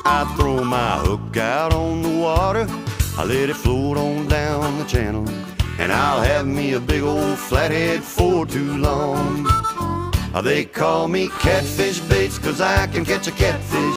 I throw my hook out on the water, I let it float on down the channel, and I'll have me a big old flathead for too long. They call me catfish baits 'cause I can catch a catfish